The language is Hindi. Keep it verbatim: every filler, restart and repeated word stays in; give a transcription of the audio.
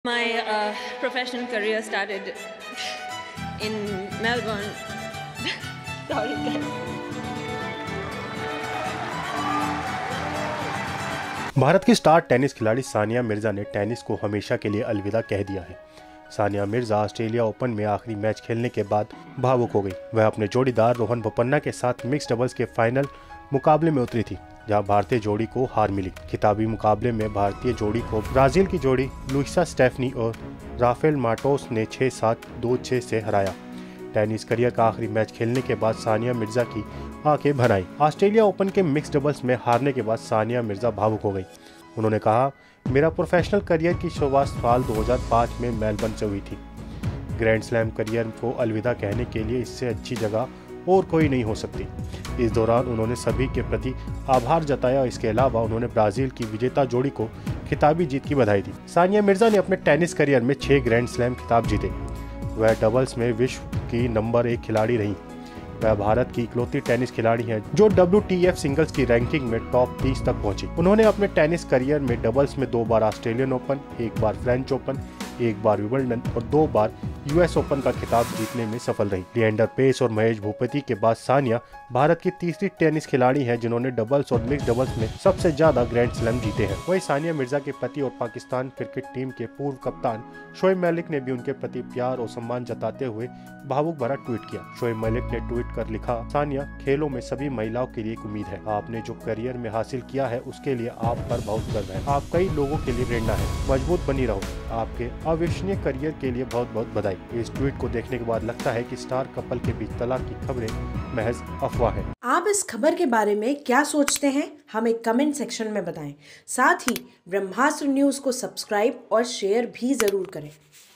My uh, professional career started in Melbourne. Sorry, guys. Bharat की स्टार टेनिस खिलाड़ी सानिया मिर्जा ने टेनिस को हमेशा के लिए अलविदा कह दिया है। सानिया मिर्जा ऑस्ट्रेलिया ओपन में आखिरी मैच खेलने के बाद भावुक हो गई। वह अपने जोड़ीदार रोहन बोपन्ना के साथ मिक्स डबल्स के फाइनल मुकाबले में उतरी थी, जहां भारतीय जोड़ी को हार मिली। खिताबी मुकाबले में भारतीय जोड़ी को ब्राजील की जोड़ी लुइसा स्टेफनी और राफेल मार्टोस ने छह सात दो छह से हराया। टेनिस करियर का आखिरी मैच खेलने के बाद सानिया मिर्जा की आंखें भर आईं। ऑस्ट्रेलिया ओपन के मिक्स डबल्स में हारने के बाद सानिया मिर्जा भावुक हो गई। उन्होंने कहा, मेरा प्रोफेशनल करियर की शुरुआत साल दो हज़ार पाँच में मेलबर्न से हुई थी। ग्रैंड स्लैम करियर को अलविदा कहने के लिए इससे अच्छी जगह और कोई नहीं हो सकती। इस दौरान उन्होंने सभी के प्रति आभार जताया। इसके अलावा उन्होंने ब्राजील की विजेता जोड़ी को खिताबी जीत की बधाई दी। सानिया मिर्जा ने अपने टेनिस करियर में छह ग्रैंड स्लैम खिताब जीते। वह डबल्स में विश्व की नंबर एक खिलाड़ी रही। वह भारत की इकलौती टेनिस खिलाड़ी हैं जो डब्ल्यू टी एफ सिंगल्स की रैंकिंग में टॉप तीस तक पहुंची। उन्होंने अपने टेनिस करियर में डबल्स में दो बार ऑस्ट्रेलियन ओपन, एक बार फ्रेंच ओपन, एक बार विंबलडन और दो बार यूएस ओपन का खिताब जीतने में सफल रही। लिएंडर पेस और महेश भूपति के बाद सानिया भारत की तीसरी टेनिस खिलाड़ी हैं जिन्होंने डबल्स और मिक्स डबल्स में सबसे ज्यादा ग्रैंड स्लैम जीते हैं। वहीं सानिया मिर्जा के पति और पाकिस्तान क्रिकेट टीम के पूर्व कप्तान शोएब मलिक ने भी उनके प्रति प्यार और सम्मान जताते हुए भावुक भरा ट्वीट किया। शोएब मलिक ने ट्वीट कर लिखा, सानिया, खेलों में सभी महिलाओं के लिए एक उम्मीद है। आपने जो करियर में हासिल किया है उसके लिए आप पर बहुत गर्व है। आप कई लोगों के लिए प्रेरणा है। मजबूत बनी रहो। आपके अविश्वसनीय करियर के लिए बहुत बहुत बधाई। इस ट्वीट को देखने के बाद लगता है कि स्टार कपल के बीच तलाक की खबरें महज अफवाह है। आप इस खबर के बारे में क्या सोचते हैं, हमें कमेंट सेक्शन में बताएं। साथ ही ब्रह्मास्त्र न्यूज को सब्सक्राइब और शेयर भी जरूर करें।